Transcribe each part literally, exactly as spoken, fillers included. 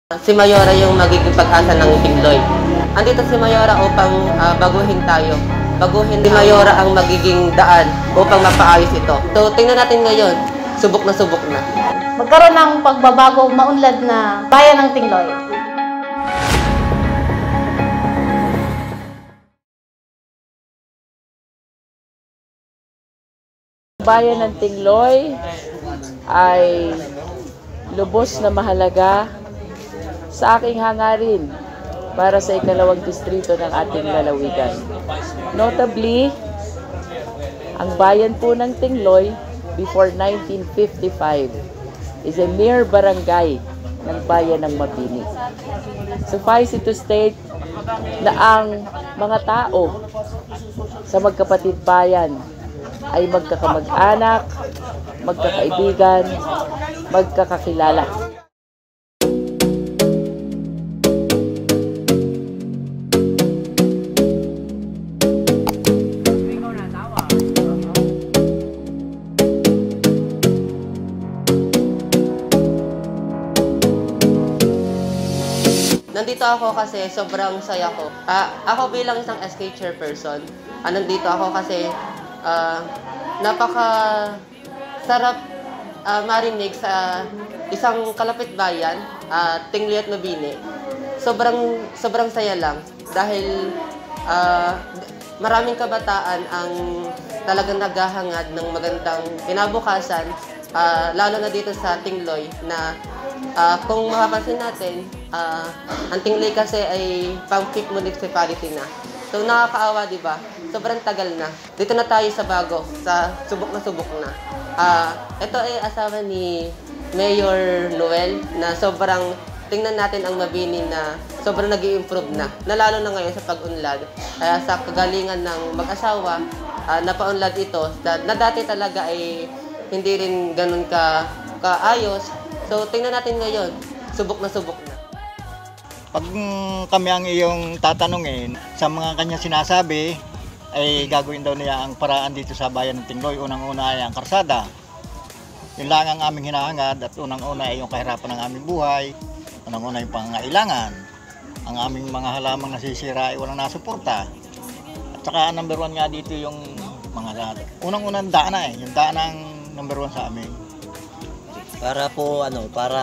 Si Mayora yung magiging pag-asa ng Tingloy. Andito si Mayora upang uh, baguhin tayo. Baguhin si Mayora ang magiging daan upang mapaayos ito. So, tingnan natin ngayon. Subok na subok na. Magkaroon ng pagbabago, maunlad na bayan ng Tingloy. Bayan ng Tingloy ay lubos na mahalaga sa aking hangarin para sa ikalawang distrito ng ating lalawigan. Notably, ang bayan po ng Tingloy before nineteen fifty-five is a mere barangay ng bayan ng Mabini. Suffice it to state na ang mga tao sa magkapatid bayan ay magkakamag-anak, magkakaibigan, magkakakilala. Nandito ako kasi sobrang saya ko. Uh, ako bilang isang S K chairperson, uh, nandito ako kasi uh, napaka sarap uh, marinig sa isang kalapit bayan, uh, Tingloy at Mabini. Sobrang sobrang saya lang dahil uh, maraming kabataan ang talagang naghahangad ng magandang kinabukasan, uh, lalo na dito sa Tingloy na uh, kung mapapansin natin, Uh, ang Tingloy kasi ay pang-fifth municipality na. So nakakaawa, di ba? Sobrang tagal na. Dito na tayo sa bago, sa subok na subok na. Uh, ito ay asawa ni Mayor Noel na sobrang tingnan natin ang Mabini na sobrang nag-i-improve na. Nalalo na ngayon sa pag-unlad. Kaya uh, sa kagalingan ng mag-asawa, uh, napaunlad ito na, na dati talaga ay hindi rin ganun ka kaayos. So tingnan natin ngayon, subok na subok na. Pag kami ang iyong tatanungin, sa mga kanya sinasabi, ay gagawin daw niya ang paraan dito sa bayan ng Tingloy. Unang-una ay ang karsada. Yun lang ang aming hinahangad at unang-una ay yung kahirapan ng aming buhay. Unang-una yung pangangailangan. Ang aming mga halamang nasisira ay walang nasuporta. At saka number one nga dito yung mga unang-unang daan na eh. Yung daan ang number one sa amin. Para po ano, para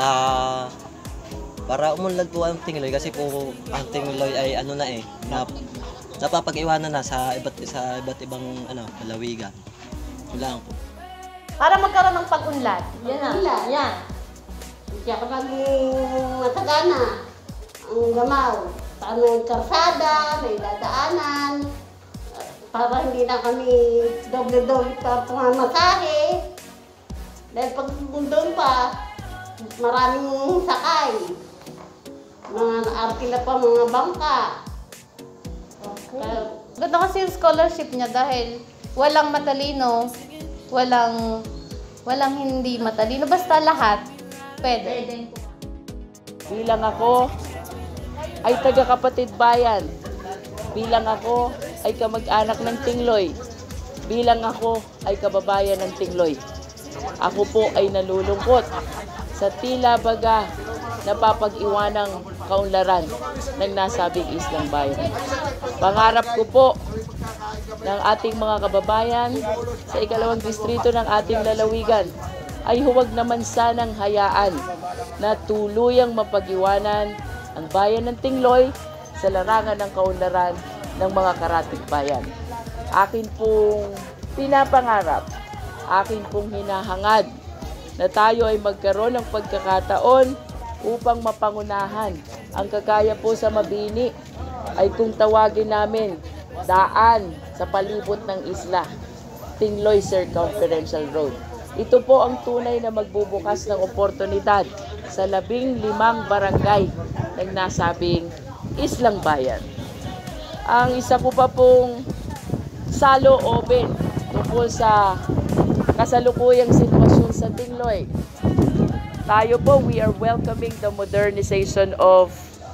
Para umunlad po ang Tingloy kasi po ang Tingloy ay ano na eh, na, napapag-iwanan na sa iba't sa iba't ibang ano, lalawigan. Yun lang po. Para magkaroon ng pag-unlad. Yan na. Yan. Yan. Kaya kapag matagana, ang gamaw, paano yung karsada, may dadaanan, para hindi na kami doble-doble pa pumamasahe. Dahil pag doon pa, maraming sakay. Mga arkila pa, mga bangka. Okay. Ganda kasi yung scholarship niya dahil walang matalino, walang walang hindi matalino, basta lahat pwede. Bilang ako ay taga-kapatid bayan. Bilang ako ay kamag-anak ng Tingloy. Bilang ako ay kababayan ng Tingloy. Ako po ay nalulungkot sa tila baga napapag-iwanang kaunlaran ng nasabing islang bayan. Pangarap ko po ng ating mga kababayan sa ikalawang distrito ng ating lalawigan ay huwag naman sanang hayaan na tuluyang mapag-iwanan ang bayan ng Tingloy sa larangan ng kaunlaran ng mga karatig bayan. Akin pong pinapangarap, akin pong hinahangad na tayo ay magkaroon ng pagkakataon upang mapangunahan ang kagaya po sa Mabini ay kung tawagin namin daan sa palibot ng isla, Tingloy Circumferential Road. Ito po ang tunay na magbubukas ng oportunidad sa labing limang barangay ng nasabing islang bayan. Ang isa po pa pong salo open tungkol sa kasalukuyang sitwasyon sa Tingloy. Tayo po, we are welcoming the modernization of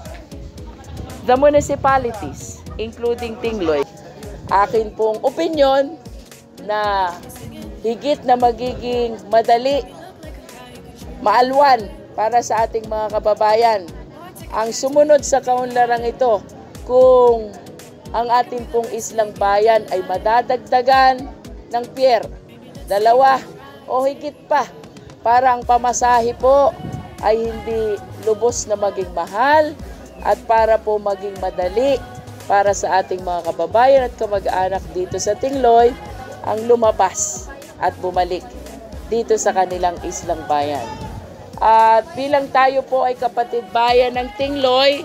the municipalities, including Tingloy. Akin pong opinion na higit na magiging madali, maalwan para sa ating mga kababayan ang sumunod sa kaunlarang ito, kung ang ating pong islang bayan ay madadagdagan ng pier, dalawa o higit pa, para ang pamasahe po ay hindi lubos na maging mahal at para po maging madali para sa ating mga kababayan at kamag-anak dito sa Tingloy ang lumabas at bumalik dito sa kanilang islang bayan. At bilang tayo po ay kapatid bayan ng Tingloy,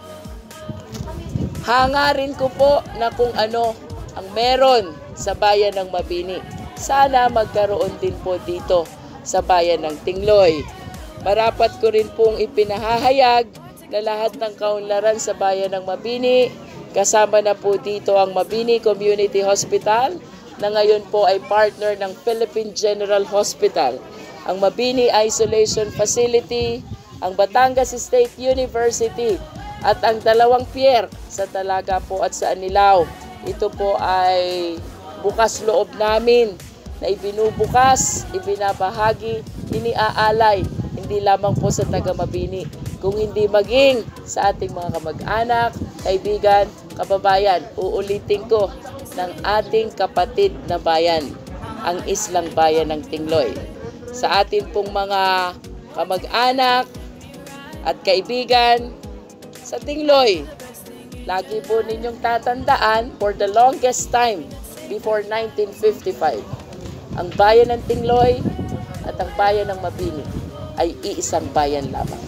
hangarin ko po na kung ano ang meron sa bayan ng Mabini. Sana magkaroon din po dito sa bayan ng Tingloy. Marapat ko rin pong ipinahahayag na lahat ng kaunlaran sa bayan ng Mabini, kasama na po dito ang Mabini Community Hospital na ngayon po ay partner ng Philippine General Hospital, ang Mabini Isolation Facility, ang Batangas State University at ang dalawang pier sa Talaga po at sa Anilao. Ito po ay bukas loob namin na ibinubukas, ibinabahagi, iniaalay, hindi lamang po sa taga Mabini, kung hindi maging sa ating mga kamag-anak, kaibigan, kababayan. Uulitin ko, ng ating kapatid na bayan, ang islang bayan ng Tingloy. Sa atin pong mga kamag-anak at kaibigan sa Tingloy, lagi po ninyong tatandaan, for the longest time before nineteen fifty-five, ang bayan ng Tingloy at ang bayan ng Mabini ay iisang bayan lamang.